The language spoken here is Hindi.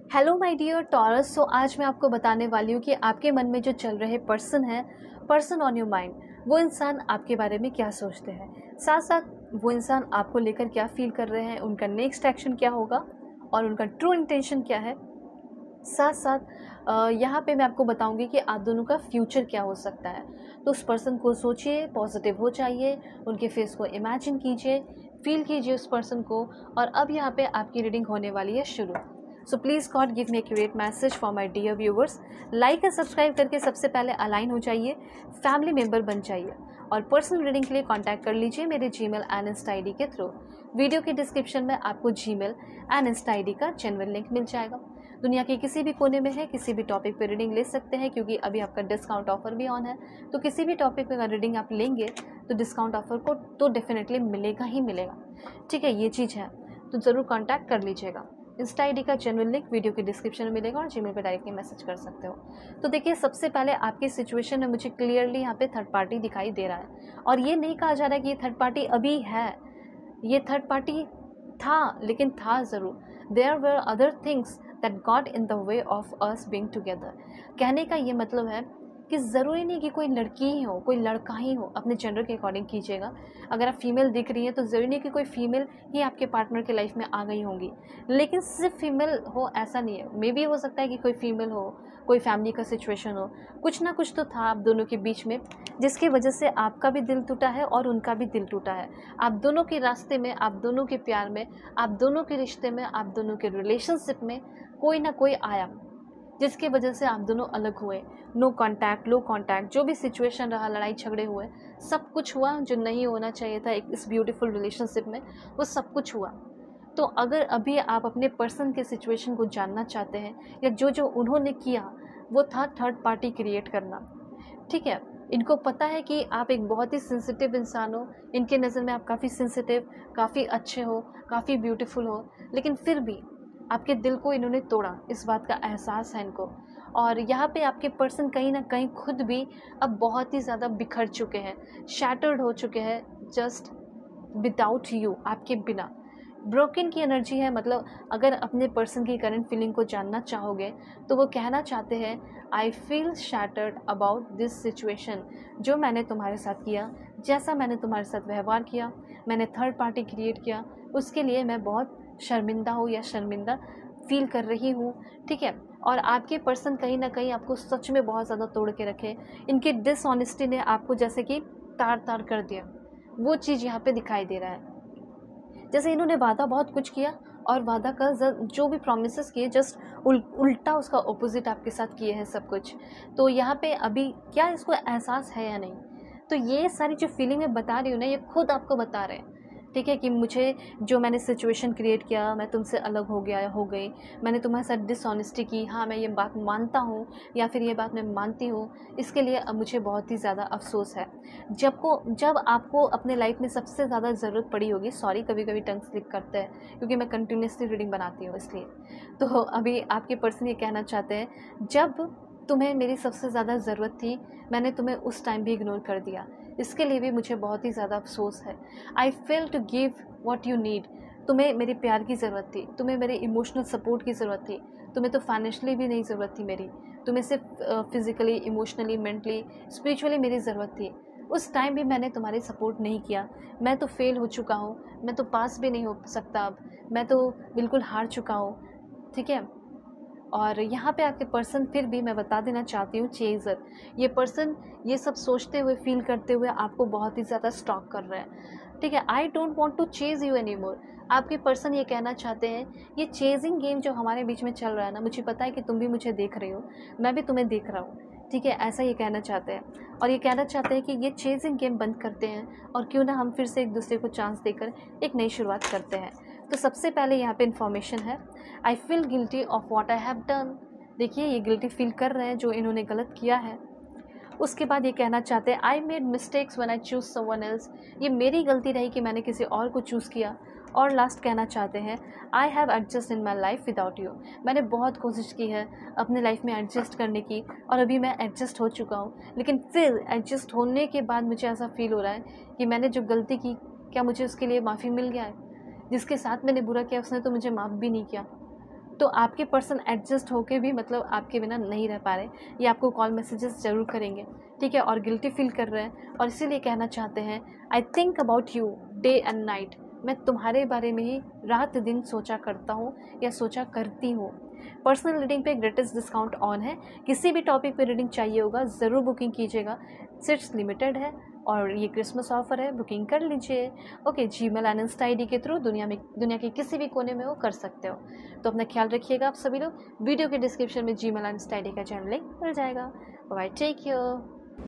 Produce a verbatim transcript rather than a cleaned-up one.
Hello my dear Taurus. So आज मैं आपको बताने वाली हूँ कि आपके मन में जो चल रहे पर्सन है, पर्सन ऑन योर माइंड, वो इंसान आपके बारे में क्या सोचते हैं, साथ साथ वो इंसान आपको लेकर क्या फील कर रहे हैं, उनका नेक्स्ट एक्शन क्या होगा और उनका ट्रू इंटेंशन क्या है। साथ साथ यहाँ पे मैं आपको बताऊंगी कि आप दोनों का फ्यूचर क्या हो सकता है। तो उस पर्सन को सोचिए, पॉजिटिव हो चाहिए, उनके फेस को इमेजिन कीजिए, फील कीजिए उस पर्सन को। और अब यहाँ पे आपकी रीडिंग होने वाली है शुरू। So please God give me accurate message for my dear viewers. Like and subscribe करके सबसे पहले अलाइन हो जाइए, फैमिली मेम्बर बन जाइए और पर्सनल रीडिंग के लिए कांटेक्ट कर लीजिए मेरे जीमेल एंड इंस्टा आईडी के थ्रू। वीडियो के डिस्क्रिप्शन में आपको जीमेल एंड इंस्टा आईडी का जेन्युइन लिंक मिल जाएगा। दुनिया के किसी भी कोने में है, किसी भी टॉपिक पे रीडिंग ले सकते हैं, क्योंकि अभी आपका डिस्काउंट ऑफर भी ऑन है। तो किसी भी टॉपिक पे अगर रीडिंग आप लेंगे तो डिस्काउंट ऑफर को तो डेफिनेटली मिलेगा ही मिलेगा। ठीक है, ये चीज़ है, तो ज़रूर कांटेक्ट कर लीजिएगा। इंस्टा आईडी का जेन्युइन लिंक वीडियो के डिस्क्रिप्शन में मिलेगा और जीमेल पे डायरेक्टली मैसेज कर सकते हो। तो देखिए, सबसे पहले आपकी सिचुएशन में मुझे क्लियरली यहाँ पे थर्ड पार्टी दिखाई दे रहा है, और ये नहीं कहा जा रहा है कि ये थर्ड पार्टी अभी है। ये थर्ड पार्टी था, लेकिन था ज़रूर। There were other things that got in the way of us being together. कहने का ये मतलब है कि ज़रूरी नहीं कि कोई लड़की ही हो, कोई लड़का ही हो। अपने जेंडर के अकॉर्डिंग कीजिएगा। अगर आप फीमेल दिख रही हैं तो ज़रूरी नहीं कि कोई फीमेल ही आपके पार्टनर के लाइफ में आ गई होंगी, लेकिन सिर्फ फीमेल हो ऐसा नहीं है। मे भी हो सकता है कि कोई फीमेल हो, कोई फैमिली का सिचुएशन हो, कुछ ना कुछ तो था आप दोनों के बीच में, जिसकी वजह से आपका भी दिल टूटा है और उनका भी दिल टूटा है। आप दोनों के रास्ते में, आप दोनों के प्यार में, आप दोनों के रिश्ते में, आप दोनों के रिलेशनशिप में कोई ना कोई आया, जिसकी वजह से आप दोनों अलग हुए। नो कांटेक्ट, लो कांटेक्ट, जो भी सिचुएशन रहा, लड़ाई झगड़े हुए, सब कुछ हुआ जो नहीं होना चाहिए था एक इस ब्यूटीफुल रिलेशनशिप में, वो सब कुछ हुआ। तो अगर अभी आप अपने पर्सन के सिचुएशन को जानना चाहते हैं, या जो जो उन्होंने किया वो था थर्ड पार्टी क्रिएट करना। ठीक है, इनको पता है कि आप एक बहुत ही सेंसिटिव इंसान हो, इनके नज़र में आप काफ़ी सेंसिटिव, काफ़ी अच्छे हो, काफ़ी ब्यूटीफुल हो, लेकिन फिर भी आपके दिल को इन्होंने तोड़ा, इस बात का एहसास है इनको। और यहाँ पे आपके पर्सन कहीं ना कहीं खुद भी अब बहुत ही ज़्यादा बिखर चुके हैं, शैटर्ड हो चुके हैं, जस्ट विदाउट यू, आपके बिना। ब्रोकन की एनर्जी है। मतलब अगर अपने पर्सन की करंट फीलिंग को जानना चाहोगे तो वो कहना चाहते हैं, I feel shattered about this situation. जो मैंने तुम्हारे साथ किया, जैसा मैंने तुम्हारे साथ व्यवहार किया, मैंने थर्ड पार्टी क्रिएट किया, उसके लिए मैं बहुत शर्मिंदा हूँ या शर्मिंदा फील कर रही हूँ। ठीक है, और आपके पर्सन कहीं ना कहीं आपको सच में बहुत ज़्यादा तोड़ के रखे। इनकी डिसऑनेस्टी ने आपको जैसे कि तार तार कर दिया, वो चीज़ यहाँ पे दिखाई दे रहा है। जैसे इन्होंने वादा बहुत कुछ किया, और वादा का जो भी प्रॉमिसेस किए, जस्ट उल, उल्टा उसका ऑपोजिट आपके साथ किए हैं सब कुछ। तो यहाँ पे अभी क्या इसको एहसास है या नहीं, तो ये सारी जो फीलिंग मैं बता रही हूँ ना, ये खुद आपको बता रहे हैं। ठीक है, कि मुझे जो मैंने सिचुएशन क्रिएट किया, मैं तुमसे अलग हो गया हो गई, मैंने तुम्हारे साथ डिसऑनेस्टी की, हाँ मैं ये बात मानता हूँ, या फिर ये बात मैं मानती हूँ, इसके लिए अब मुझे बहुत ही ज़्यादा अफसोस है। जब को जब आपको अपने लाइफ में सबसे ज़्यादा ज़रूरत पड़ी होगी, सॉरी कभी कभी टंग स्लिप करते हैं क्योंकि मैं कंटिन्यूसली रीडिंग बनाती हूँ इसलिए। तो अभी आपके पर्सन ये कहना चाहते हैं, जब तुम्हें मेरी सबसे ज़्यादा ज़रूरत थी, मैंने तुम्हें उस टाइम भी इग्नोर कर दिया, इसके लिए भी मुझे बहुत ही ज़्यादा अफसोस है। I fail to give what you need. तुम्हें मेरे प्यार की ज़रूरत थी, तुम्हें मेरे इमोशनल सपोर्ट की ज़रूरत थी, तुम्हें तो फाइनेंशियली भी नहीं ज़रूरत थी मेरी, तुम्हें सिर्फ फिज़िकली, इमोशनली, मेंटली, स्पिरिचुअली मेरी ज़रूरत थी। उस टाइम भी मैंने तुम्हारी सपोर्ट नहीं किया। मैं तो फेल हो चुका हूँ, मैं तो पास भी नहीं हो सकता अब, मैं तो बिल्कुल हार चुका हूँ। ठीक है, और यहाँ पे आपके पर्सन फिर भी मैं बता देना चाहती हूँ, चेज़र, ये पर्सन ये सब सोचते हुए, फील करते हुए आपको बहुत ही ज़्यादा स्टॉक कर रहे हैं। ठीक है, I don't want to chase you any more. आपके पर्सन ये कहना चाहते हैं, ये चेजिंग गेम जो हमारे बीच में चल रहा है ना, मुझे पता है कि तुम भी मुझे देख रहे हो, मैं भी तुम्हें देख रहा हूँ। ठीक है, ऐसा ये कहना चाहते हैं, और ये कहना चाहते हैं कि ये चेजिंग गेम बंद करते हैं, और क्यों ना हम फिर से एक दूसरे को चांस देकर एक नई शुरुआत करते हैं। तो सबसे पहले यहाँ पे इन्फॉर्मेशन है, I feel guilty of what I have done. देखिए, ये गिल्टी फील कर रहे हैं जो इन्होंने गलत किया है। उसके बाद ये कहना चाहते हैं, I made mistakes when I choose someone else. ये मेरी गलती रही कि मैंने किसी और को चूज़ किया। और लास्ट कहना चाहते हैं, I have adjust in my life without you. मैंने बहुत कोशिश की है अपने लाइफ में एडजस्ट करने की, और अभी मैं एडजस्ट हो चुका हूँ, लेकिन फिर एडजस्ट होने के बाद मुझे ऐसा फील हो रहा है कि मैंने जो गलती की, क्या मुझे उसके लिए माफ़ी मिल गया है? जिसके साथ मैंने बुरा किया उसने तो मुझे माफ़ भी नहीं किया। तो आपके पर्सन एडजस्ट होके भी मतलब आपके बिना नहीं रह पा रहे, ये आपको कॉल मैसेजेस ज़रूर करेंगे, ठीक है, और गिल्टी फील कर रहे हैं और इसीलिए कहना चाहते हैं, I think about you day and night, मैं तुम्हारे बारे में ही रात दिन सोचा करता हूँ या सोचा करती हूँ। पर्सनल रीडिंग पे ग्रेटेस्ट डिस्काउंट ऑन है, किसी भी टॉपिक पे रीडिंग चाहिए होगा ज़रूर बुकिंग कीजिएगा, सीट्स लिमिटेड है और ये क्रिसमस ऑफर है, बुकिंग कर लीजिए। Okay, Gmail and insta I D के थ्रू दुनिया में दुनिया के किसी भी कोने में हो कर सकते हो। तो अपना ख्याल रखिएगा आप सभी लोग। वीडियो के डिस्क्रिप्शन में Gmail and insta I D का चैनल लिंक मिल जाएगा। Bye, take care.